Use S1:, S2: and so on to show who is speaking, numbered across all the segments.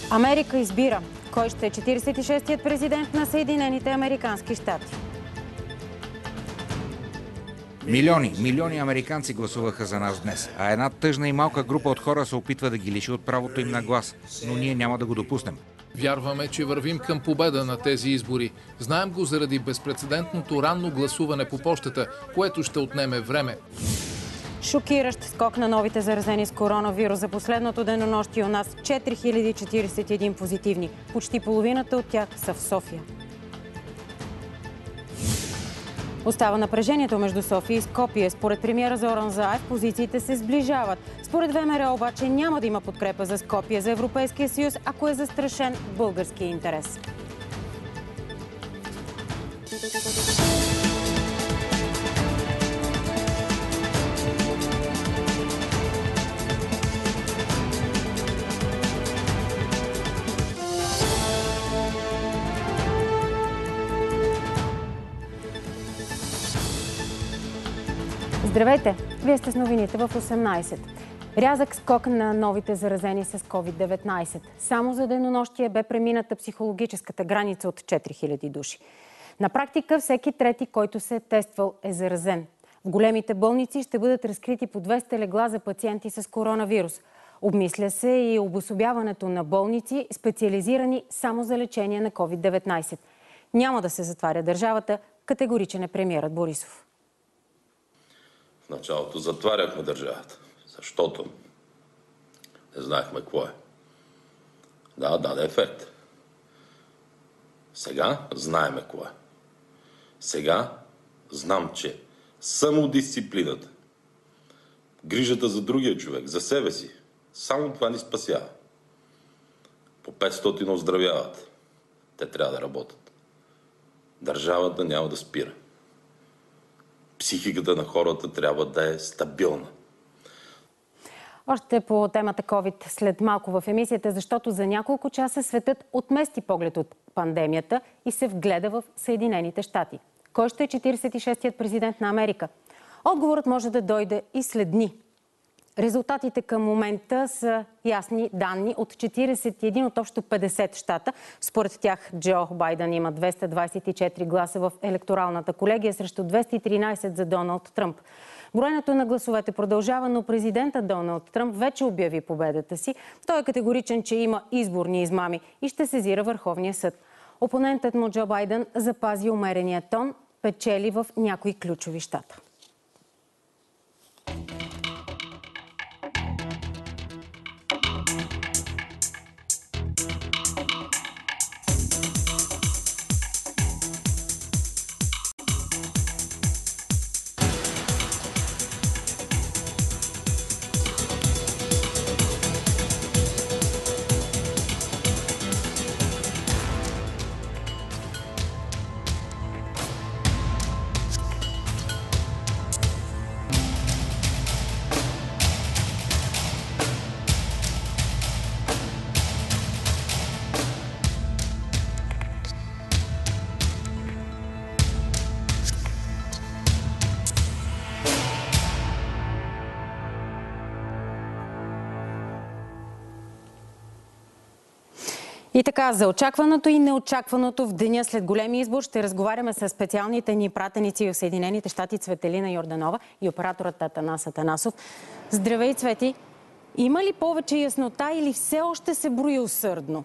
S1: Америка избира кой ще е 46-тият президент на Съединените американски щати.
S2: Милиони американци гласуваха за нас днес, а една тъжна и малка група от хора се опитва да ги лиши от правото им на глас. Но ние няма да го допуснем.
S3: Вярваме, че вървим към победа на тези избори. Знаем го заради безпрецедентното ранно гласуване по пощата, което ще отнеме време.
S1: Шокиращ скок на новите заразени с коронавирус. За последното денонощие у нас 4041 позитивни. Почти половината от тях са в София. Остава напрежението между София и Скопие. Според премиера Зоран Заев позициите се сближават. Според ВМРО обаче няма да има подкрепа за Скопие за Европейския съюз, ако е застрашен българския интерес. Здравейте! Вие сте с новините в 18. Рязък скок на новите заразени с COVID-19. Само за денонощие бе премината психологическата граница от 4000 души. На практика всеки трети, който се е тествал, е заразен. В големите болници ще бъдат разкрити по 200 легла за пациенти с коронавирус. Обмисля се и обособяването на болници, специализирани само за лечение на COVID-19. Няма да се затваря държавата, категоричен е премиерът Борисов.
S4: В началото затваряхме държавата, защото не знаехме какво е. Да, даде ефект. Сега знаеме какво е. Сега знам, че самодисциплината, грижата за другия човек, за себе си, само това ни спасява. По 500 оздравяват. Те трябва да работят. Държавата няма да спира. Психиката на хората трябва да е стабилна.
S1: Още по темата COVID след малко в емисията, защото за няколко часа светът отмести поглед от пандемията и се вгледа в Съединените щати. Кой ще е 46-тият президент на Америка? Отговорът може да дойде и след дни. Резултатите към момента са ясни данни от 41 от общо 50 щата. Според тях Джо Байден има 224 гласа в електоралната колегия срещу 213 за Доналд Тръмп. Броенето на гласовете продължава, но президентът Доналд Тръмп вече обяви победата си. Той е категоричен, че има изборни измами и ще сезира Върховния съд. Опонентът му Джо Байден запази умерения тон, печели в някои ключови щата. И така, за очакваното и неочакваното в деня след големи избор ще разговаряме с специалните ни пратеници в Съединените щати Цветелина Йорданова и операторът Атанас Атанасов. Здравей, Цвети! Има ли повече яснота или все още се брои усърдно?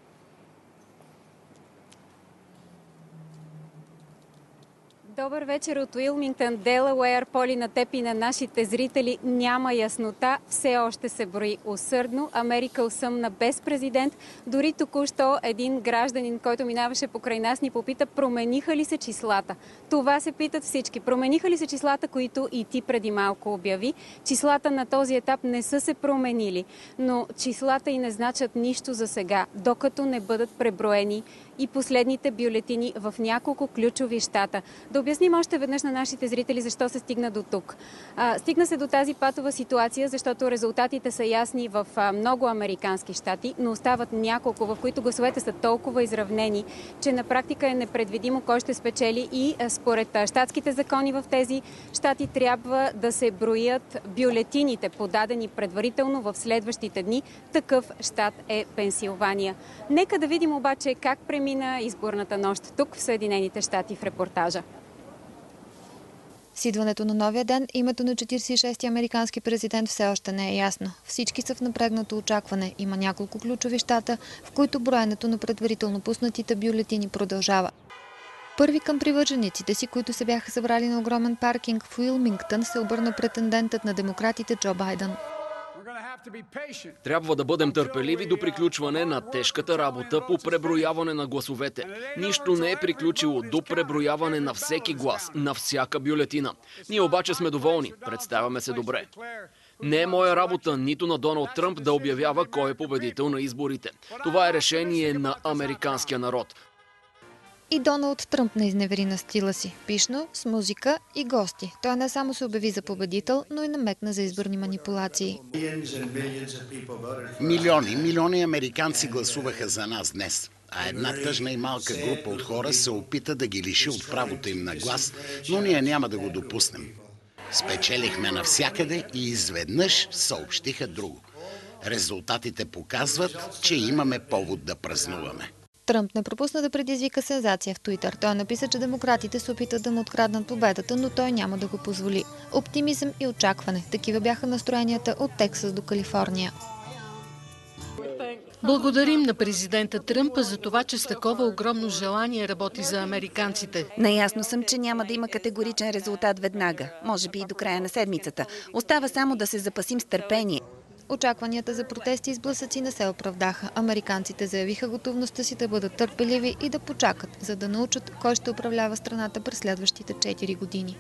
S5: Добър вечер от Уилмингтън, Делауер. Поли, на теб и на нашите зрители. Няма яснота, все още се брои усърдно. Америка усъмна без президент. Дори току-що един гражданин, който минаваше покрай нас, ни попита, промениха ли се числата. Това се питат всички. Промениха ли се числата, които и ти преди малко обяви? Числата на този етап не са се променили, но числата и не значат нищо за сега, докато не бъдат преброени и последните бюлетини в няколко ключови щата. Да обясним още веднъж на нашите зрители защо се стигна до тук. Стигна се до тази патова ситуация, защото резултатите са ясни в много американски щати, но остават няколко, в които гласовете са толкова изравнени, че на практика е непредвидимо кой ще спечели и според щатските закони в тези щати трябва да се броят бюлетините, подадени предварително в следващите дни. Такъв щат е Пенсилвания. Нека да видим обаче как премина изборната нощ тук в Съединените щати в репортажа.
S6: С идването на новия ден, името на 46-ти американски президент все още не е ясно. Всички са в напрегнато очакване. Има няколко ключови щата, в които броенето на предварително пуснатите бюлетини продължава. Първи към привържениците си, които се бяха събрали на огромен паркинг в Уилмингтън, се обърна претендентът на демократите Джо Байдън.
S7: Трябва да бъдем търпеливи до приключване на тежката работа по преброяване на гласовете. Нищо не е приключило до преброяване на всеки глас, на всяка бюлетина. Ние обаче сме доволни, представяме се добре. Не е моя работа нито на Доналд Тръмп да обявява кой е победител на изборите. Това е решение на американския народ.
S6: И Доналд Тръмп не изневери на стила си. Пишно, с музика и гости. Той не само се обяви за победител, но и намекна за изборни манипулации.
S8: Милиони американци гласуваха за нас днес. А една тъжна и малка група от хора се опита да ги лиши от правото им на глас, но ние няма да го допуснем. Спечелихме навсякъде и изведнъж съобщиха друго. Резултатите показват, че имаме повод да празнуваме.
S6: Тръмп не пропусна да предизвика сензация в Туитър. Той написа, че демократите се опитат да му откраднат победата, но той няма да го позволи. Оптимизъм и очакване. Такива бяха настроенията от Тексас до Калифорния.
S9: Благодарим на президента Тръмп за това, че с такова огромно желание работи за американците.
S10: Наясно съм, че няма да има категоричен резултат веднага. Може би и до края на седмицата. Остава само да се запасим с търпение.
S6: Очакванията за протести и сблъсъци не се оправдаха. Американците заявиха готовността си да бъдат търпеливи и да почакат, за да научат кой ще управлява страната през следващите 4 години.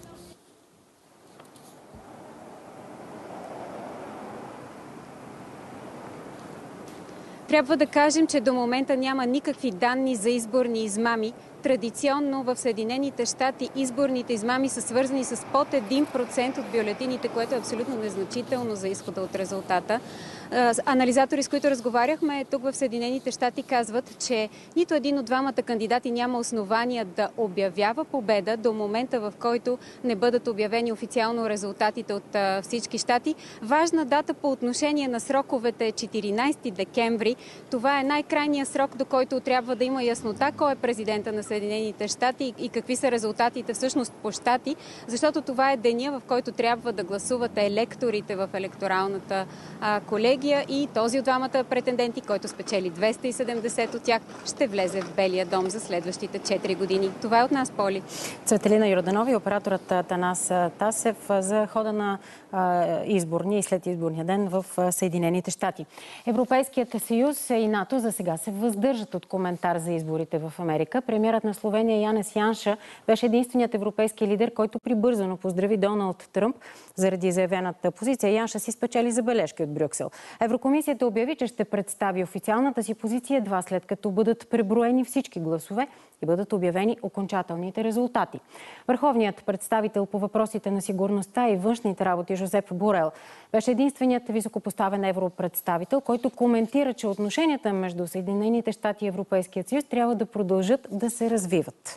S5: Трябва да кажем, че до момента няма никакви данни за изборни измами. Традиционно в Съединените щати изборните измами са свързани с под 1% от бюлетините, което е абсолютно незначително за изхода от резултата. Анализатори, с които разговаряхме тук в Съединените щати, казват, че нито един от двамата кандидати няма основания да обявява победа до момента, в който не бъдат обявени официално резултатите от всички щати. Важна дата по отношение на сроковете е 14 декември. Това е най-крайният срок, до който трябва да има яснота кой е президента на Съединените щати и какви са резултатите всъщност по щати, защото това е деня, в който трябва да гласуват електорите в електоралната колегия и този от двамата претенденти, който спечели 270 от тях, ще влезе в Белия дом за следващите 4 години. Това е от нас, Поли.
S1: Цветелина Йорданова и операторът Танас Тасев за хода на изборния и след изборния ден в Съединените щати. Европейският съюз и НАТО за сега се въздържат от коментар за изборите в Америка. Премиерът на Словения Янес Янша беше единственият европейски лидер, който прибързано поздрави Доналд Тръмп заради заявената позиция. Янша си спечели забележки от Брюксел. Еврокомисията обяви, че ще представи официалната си позиция едва след като бъдат преброени всички гласове и бъдат обявени окончателните резултати. Върховният представител по въпросите на сигурността и външните работи Жозеп Борел беше единственият високопоставен европредставител, който коментира, че отношенията между Съединените щати и Европейския съюз трябва да продължат да се развиват.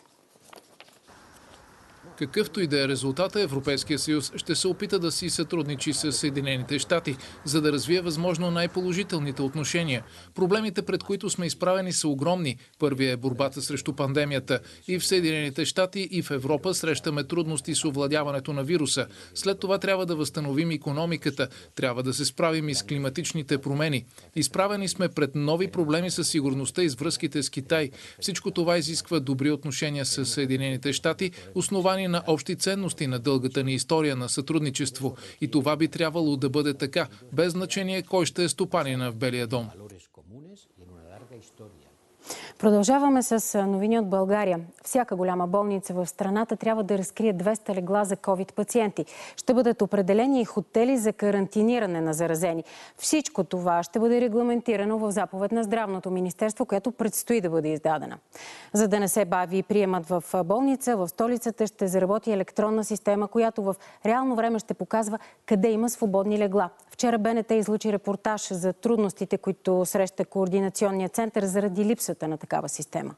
S3: Какъвто и да е резултата, Европейския съюз ще се опита да си сътрудничи с Съединените щати, за да развие възможно най-положителните отношения. Проблемите, пред които сме изправени, са огромни. Първият е борбата срещу пандемията. И в Съединените щати, и в Европа срещаме трудности с овладяването на вируса. След това трябва да възстановим икономиката, трябва да се справим и с климатичните промени. Изправени сме пред нови проблеми с сигурността и с връзките с Китай. Всичко това изисква добри отношения с Съединените щати, основани на общи ценности на дългата ни история на сътрудничество. И това би трябвало да бъде така, без значение кой ще е стопанина в Белия дом.
S1: Продължаваме с новини от България. Всяка голяма болница в страната трябва да разкрие 200 легла за ковид пациенти. Ще бъдат определени и хотели за карантиниране на заразени. Всичко това ще бъде регламентирано в заповед на Здравното министерство, която предстои да бъде издадена. За да не се бави приемат в болница, в столицата ще заработи електронна система, която в реално време ще показва къде има свободни легла. Вчера БНТ излучи репортаж за трудностите, които среща координационният център заради липсата на такава система.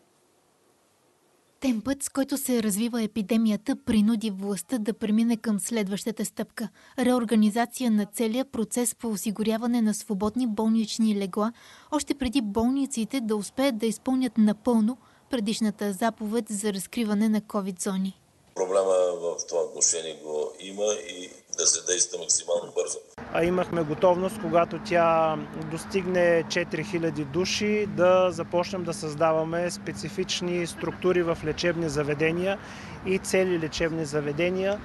S11: Темпът, с който се развива епидемията, принуди властта да премине към следващата стъпка – реорганизация на целия процес по осигуряване на свободни болнични легла, още преди болниците да успеят да изпълнят напълно предишната заповед за разкриване на ковид-зони.
S12: Проблема в това отношение го има и да се действа максимално бързо.
S13: Имахме готовност, когато тя достигне 4000 души, да започнем да създаваме специфични структури в лечебни заведения и цели лечебни заведения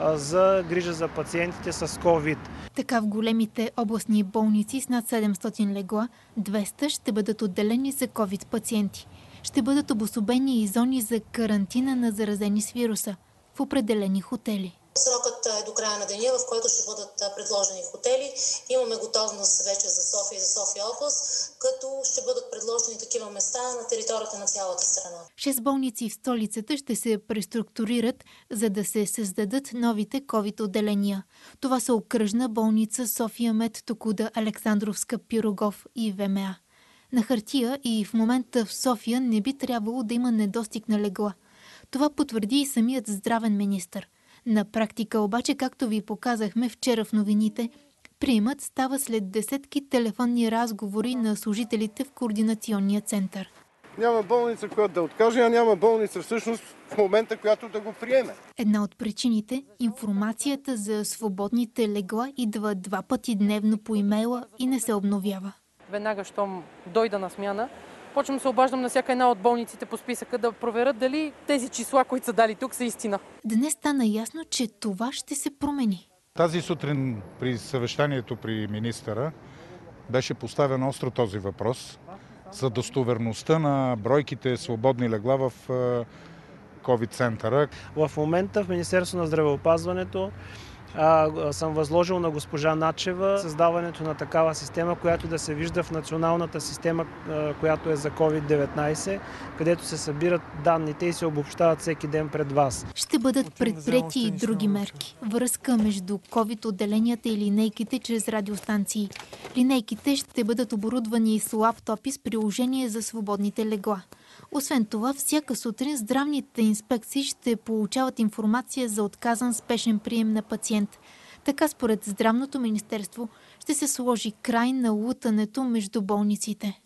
S13: за грижа за пациентите с COVID.
S11: Така в големите областни болници с над 700 легла, 200 ще бъдат отделени за COVID пациенти. Ще бъдат обособени и зони за карантина на заразени с вируса в определени хотели.
S14: Срокът е до края на деня, в който ще бъдат предложени хотели. Имаме готовност вече за София и за София област, като ще бъдат предложени такива места на територията на цялата страна.
S11: 6 болници в столицата ще се преструктурират, за да се създадат новите COVID отделения. Това са Окръжна болница, София Мед, Токуда, Александровска, Пирогов и ВМА. На хартия и в момента в София не би трябвало да има недостиг на легла. Това потвърди и самият здравен министър. На практика обаче, както ви показахме вчера в новините, приемът става след десетки телефонни разговори на служителите в координационния център.
S15: Няма болница, която да откаже, а няма болница всъщност в момента, която да го приеме.
S11: Една от причините – информацията за свободните легла идва 2 пъти дневно по имейла и не се обновява.
S16: Веднага, щом дойда на смяна, почвам се обаждам на всяка една от болниците по списъка да проверят дали тези числа, които са дали тук, са истина.
S11: Днес стана ясно, че това ще се промени.
S17: Тази сутрин при съвещанието при министъра беше поставен остро този въпрос за достоверността на бройките свободни легла в COVID-центъра.
S13: В момента в Министерството на здравеопазването съм възложил на госпожа Начева създаването на такава система, която да се вижда в националната система, която е за COVID-19, където се събират данните и се обобщават всеки ден пред вас.
S11: Ще бъдат предприети и други мерки. Връзка между COVID отделенията и линейките чрез радиостанции. Линейките ще бъдат оборудвани с лаптопи с приложение за свободните легла. Освен това, всяка сутрин здравните инспекции ще получават информация за отказан спешен прием на пациент. Така, според Здравното министерство, ще се сложи край на лутането между болниците.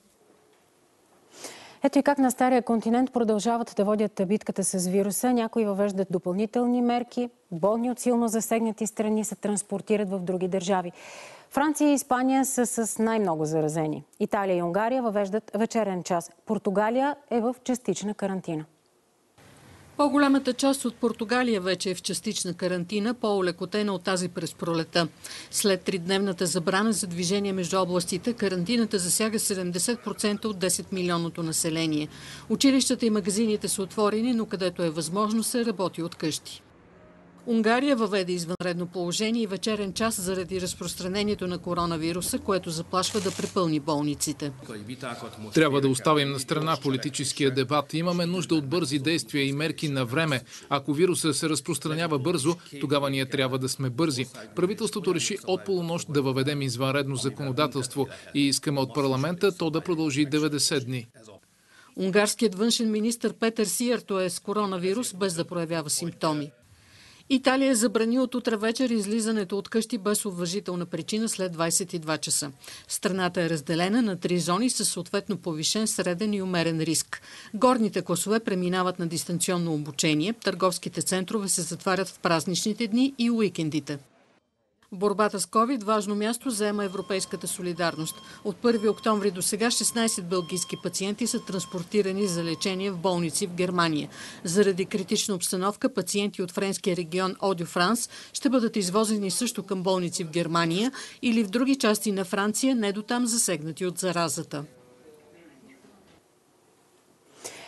S1: Ето и как на Стария континент продължават да водят битката с вируса. Някои въвеждат допълнителни мерки. Болни от силно засегнати страни се транспортират в други държави. Франция и Испания са с най-много заразени. Италия и Унгария въвеждат вечерен час. Португалия е в частична карантина.
S9: По-голямата част от Португалия вече е в частична карантина, по-олекотена от тази през пролета. След 3-дневната забрана за движение между областите, карантината засяга 70% от 10-милионното население. Училищата и магазините са отворени, но където е възможно се работи от къщи. Унгария въведе извънредно положение и вечерен час заради разпространението на коронавируса, което заплашва да препълни болниците.
S3: Трябва да оставим на страна политическия дебат. Имаме нужда от бързи действия и мерки на време. Ако вируса се разпространява бързо, тогава ние трябва да сме бързи. Правителството реши от полунощ да въведем извънредно законодателство и искаме от парламента то да продължи 90 дни.
S9: Унгарският външен министър Петър Сиярто е с коронавирус, без да проявява симптоми. Италия забрани от утре вечер излизането от къщи без уважителна причина след 22 часа. Страната е разделена на 3 зони с съответно повишен, среден и умерен риск. Горните класове преминават на дистанционно обучение, търговските центрове се затварят в празничните дни и уикендите. В борбата с COVID важно място заема европейската солидарност. От 1 октомври до сега 16 белгийски пациенти са транспортирани за лечение в болници в Германия. Заради критична обстановка, пациенти от френския регион Одю-Франс ще бъдат извозени също към болници в Германия или в други части на Франция, не до там засегнати от заразата.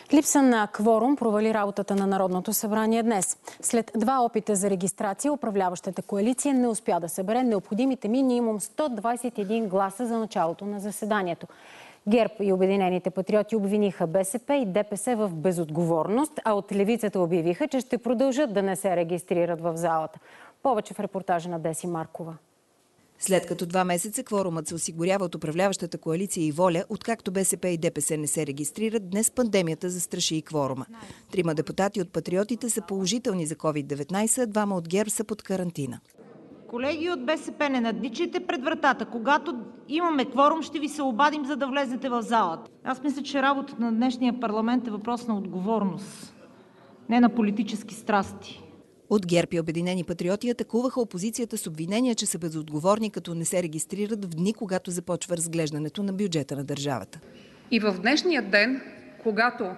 S1: Липса на кворум провали работата на Народното събрание днес. След 2 опита за регистрация, управляващата коалиция не успя да събере необходимите минимум 121 гласа за началото на заседанието. ГЕРБ и Обединените патриоти обвиниха БСП и ДПС в безотговорност, а от левицата обявиха, че ще продължат да не се регистрират в залата. Повече в репортажа на Деси Маркова.
S18: След като 2 месеца кворумът се осигурява от управляващата коалиция и Воля, откакто БСП и ДПС не се регистрират, днес пандемията застраши и кворума. 3 депутати от патриотите са положителни за COVID-19, а 2 от ГЕРБ са под карантина.
S19: Колеги от БСП, не надничайте пред вратата. Когато имаме кворум, ще ви се обадим, за да влезете в залата. Аз мисля, че работата на днешния парламент е въпрос на отговорност, не на политически страсти.
S18: От ГЕРБ и Обединени патриоти атакуваха опозицията с обвинения, че са безотговорни, като не се регистрират в дни, когато започва разглеждането на бюджета на държавата.
S20: И в днешния ден, когато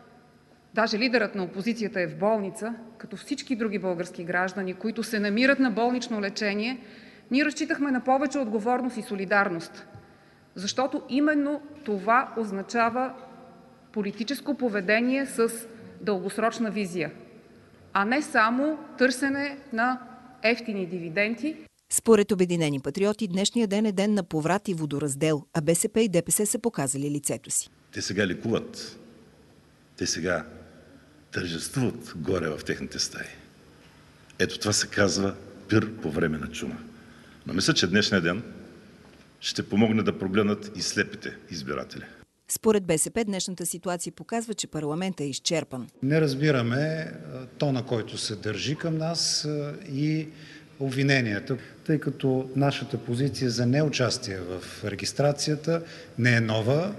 S20: даже лидерът на опозицията е в болница, като всички други български граждани, които се намират на болнично лечение, ние разчитахме на повече отговорност и солидарност. Защото именно това означава политическо поведение с дългосрочна визия, а не само търсене на евтини дивиденти.
S18: Според Обединени патриоти, днешния ден е ден на поврат и водораздел, а БСП и ДПС са показали лицето си.
S4: Те сега лекуват. Те сега тържествуват горе в техните стаи. Ето това се казва пир по време на чума. Но мисля, че днешния ден ще помогне да прогледнат и слепите избиратели.
S18: Според БСП днешната ситуация показва, че парламентът е изчерпан.
S21: Не разбираме тона, който се държи към нас и обвиненията, тъй като нашата позиция за неучастие в регистрацията не е нова.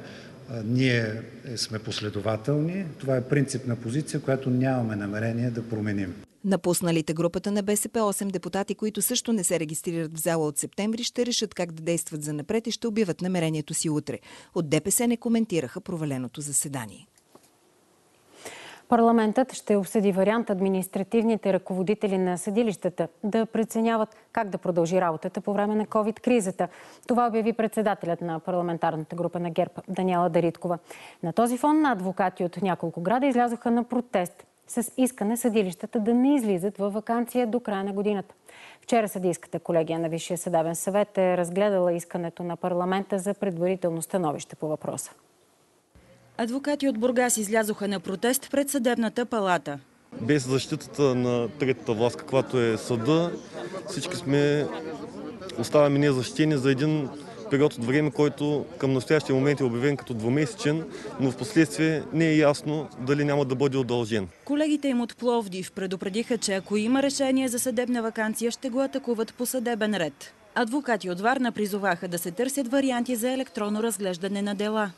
S21: Ние сме последователни. Това е принципна позиция, която нямаме намерение да променим.
S18: Напусналите групата на БСП 8 депутати, които също не се регистрират в зала от септември, ще решат как да действат занапред и ще обявят намерението си утре. От ДПС не коментираха проваленото заседание.
S1: Парламентът ще обсъди вариант административните ръководители на съдилищата да преценяват как да продължи работата по време на COVID-кризата. Това обяви председателят на парламентарната група на ГЕРБ Даниела Дариткова. На този фон адвокати от няколко града излязоха на протест с искане съдилищата да не излизат във ваканция до края на годината. Вчера съдийската колегия на Висшия съдебен съвет е разгледала искането на парламента за предварително становище по въпроса.
S22: Адвокати от Бургас излязоха на протест пред съдебната палата.
S23: Без защитата на третата власт, каквато е съда, всички оставаме незащитени за един период от време, който към настоящия момент е обявен като 2-месечен, но в последствие не е ясно дали няма да бъде удължен.
S22: Колегите им от Пловдив предупредиха, че ако има решение за съдебна ваканция, ще го атакуват по съдебен ред. Адвокати от Варна призоваха да се търсят варианти за електронно разглеждане на дела.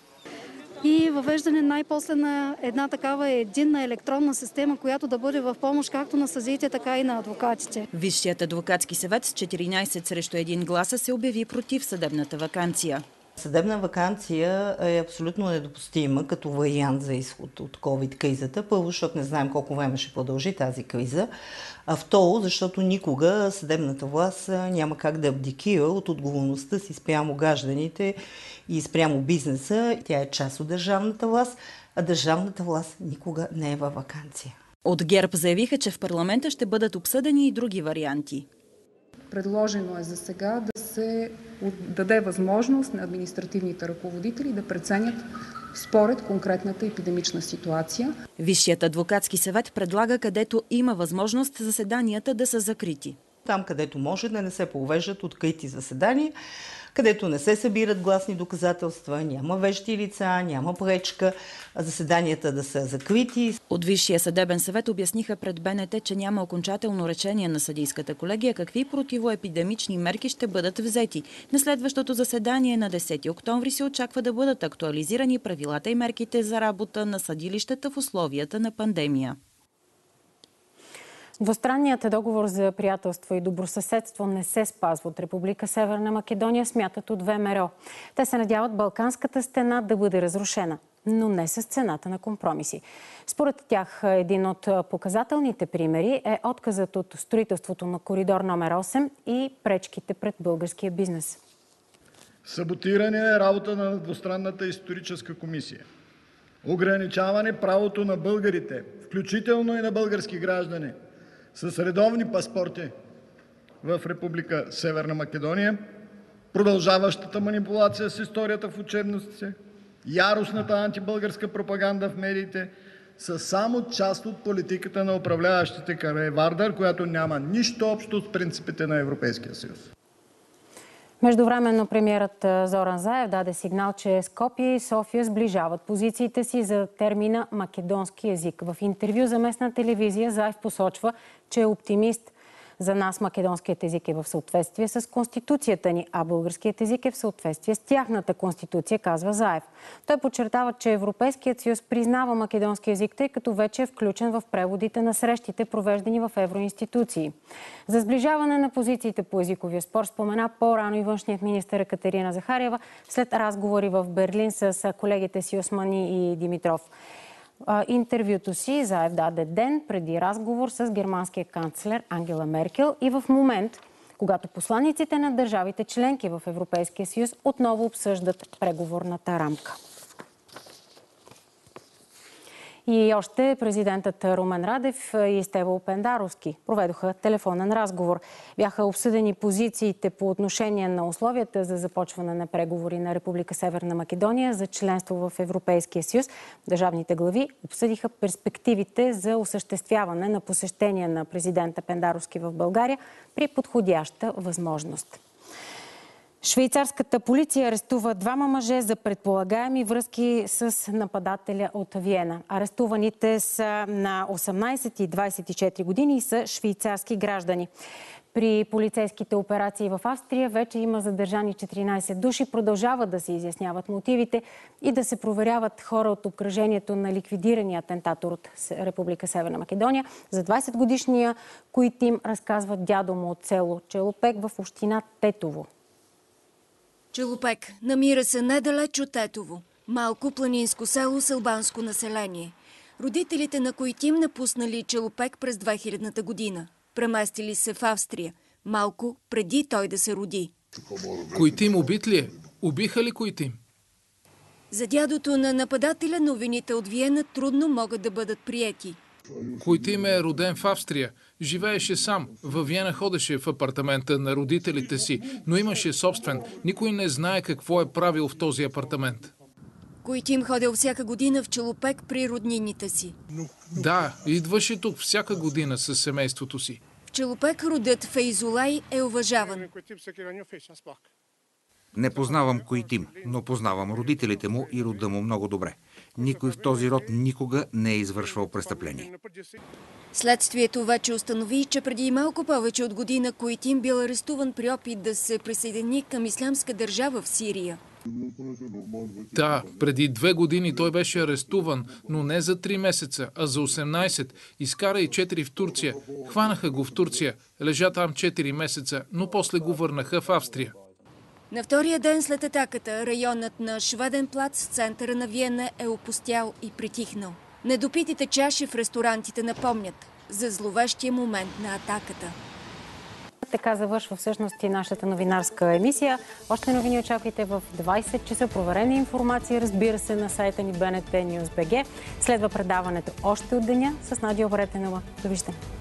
S24: И въвеждане най-после на една такава единна електронна система, която да бъде в помощ както на съдиите, така и на адвокатите.
S22: Висшият адвокатски съвет с 14 срещу 1 гласа се обяви против съдебната ваканция.
S25: Съдебна ваканция е абсолютно недопустима като вариант за изход от COVID-кризата. Първо, защото не знаем колко време ще продължи тази криза. А второ, защото никога съдебната власт няма как да абдикира от отговорността си спрямо гражданите и спрямо бизнеса. Тя е част от държавната власт, а държавната власт никога не е във ваканция.
S22: От ГЕРБ заявиха, че в парламента ще бъдат обсъдени и други варианти.
S20: Предложено е за сега да се даде възможност на административните ръководители да преценят според конкретната епидемична ситуация.
S22: Висшият адвокатски съвет предлага, където има възможност заседанията да са закрити.
S25: Там, където може да не се провеждат открити заседания, където не се събират гласни доказателства, няма вещи лица, няма пречка, заседанията да са закрити.
S22: От Висшия съдебен съвет обясниха пред БНТ, че няма окончателно решение на съдийската колегия какви противоепидемични мерки ще бъдат взети. На следващото заседание на 10 октомври се очаква да бъдат актуализирани правилата и мерките за работа на съдилищата в условията на пандемия.
S1: Двустранният договор за приятелство и добросъседство не се спазва от Република Северна Македония, смятат от ВМРО. Те се надяват Балканската стена да бъде разрушена, но не с цената на компромиси. Според тях един от показателните примери е отказът от строителството на коридор номер 8 и пречките пред българския бизнес.
S26: Саботиране е работа на двустранната историческа комисия.
S2: ограничаване правото на българите, включително и на български граждани, с редовни паспорти в Република Северна Македония, продължаващата манипулация с историята в учебниците, яростната антибългарска пропаганда в медиите са само част от политиката на управляващите край Вардар, която няма нищо общо с принципите на Европейския съюз.
S1: Междувременно премиерът Зоран Заев даде сигнал, че Скопие и София сближават позициите си за термина македонски език. В интервю за местна телевизия Заев посочва, че е оптимист. За нас македонският език е в съответствие с конституцията ни, а българският език е в съответствие с тяхната конституция, казва Заев. Той подчертава, че Европейският съюз признава македонски език, тъй като вече е включен в преводите на срещите, провеждани в евроинституции. За сближаване на позициите по езиковия спор спомена по-рано и външният министър Екатерина Захариева след разговори в Берлин с колегите си Османи и Димитров. Интервюто си Заев даде ден преди разговор с германския канцлер Ангела Меркел и в момент, когато посланиците на държавите членки в Европейския съюз отново обсъждат преговорната рамка. И още президентът Румен Радев и Стево Пендаровски проведоха телефонен разговор. Бяха обсъдени позициите по отношение на условията за започване на преговори на Република Северна Македония за членство в Европейския съюз. Държавните глави обсъдиха перспективите за осъществяване на посещение на президента Пендаровски в България при подходяща възможност. Швейцарската полиция арестува двама мъже за предполагаеми връзки с нападателя от Виена. Арестуваните са на 18 и 24 години и са швейцарски граждани. При полицейските операции в Австрия вече има задържани 14 души. Продължават да се изясняват мотивите и да се проверяват хора от обкръжението на ликвидирания атентатор от Република Северна Македония. За 20-годишния Коитим разказва дядо му от село Челопек в община Тетово.
S6: Челопек намира се недалеч от Тетово, малко планинско село с албанско население. Родителите на Коитим напуснали Челопек през 2000-та година. Преместили се в Австрия, малко преди той да се роди.
S3: Коитим убит ли е? Убиха ли Коитим?
S6: За дядото на нападателя новините от Виена трудно могат да бъдат приети.
S3: Коитим е роден в Австрия. Живееше сам. Във Виена ходеше в апартамента на родителите си, но имаше собствен. Никой не знае какво е правил в този апартамент.
S6: Коитим ходил всяка година в Челопек при роднините си.
S3: Да, идваше тук всяка година с семейството си.
S6: В Челопек родът Фейзулай е уважаван.
S7: Не познавам Коитим, но познавам родителите му и рода му много добре. Никой в този род никога не е извършвал престъпление.
S6: Следствието вече установи, че преди малко повече от година Коитим бил арестуван при опит да се присъедини към ислямска държава в Сирия.
S3: Да, преди 2 години той беше арестуван, но не за 3 месеца, а за 18. Изкара и 4 в Турция. Хванаха го в Турция. Лежа там 4 месеца, но после го върнаха в Австрия.
S6: На втория ден след атаката районът на Шведенплац в центъра на Виена е опустял и притихнал. Недопитите чаши в ресторантите напомнят за зловещия момент на атаката.
S1: Така завършва всъщност и нашата новинарска емисия. Още новини очаквайте в 20 часа. Проверена информация, разбира се, на сайта ни BNT News BG. Следва предаването още от деня с Надя Обретенова. Довиждане!